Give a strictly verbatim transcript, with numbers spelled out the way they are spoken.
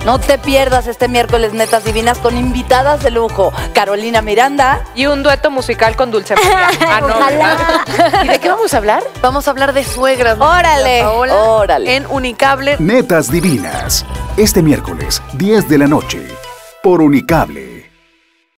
No te pierdas este miércoles Netas Divinas con invitadas de lujo. Carolina Miranda. Y un dueto musical con Dulce María. Ah, no, ¿verdad? ¿Y de qué vamos a hablar? Vamos a hablar de suegras. Órale, Paola, órale. En Unicable. Netas Divinas. Este miércoles, diez de la noche. Por Unicable.